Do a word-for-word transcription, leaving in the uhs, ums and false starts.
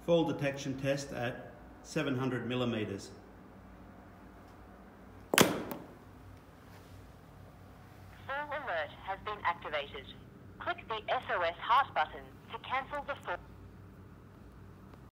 fall detection test at seven hundred millimeters. Fall alert has been activated. Click the S O S heart button to cancel the fall.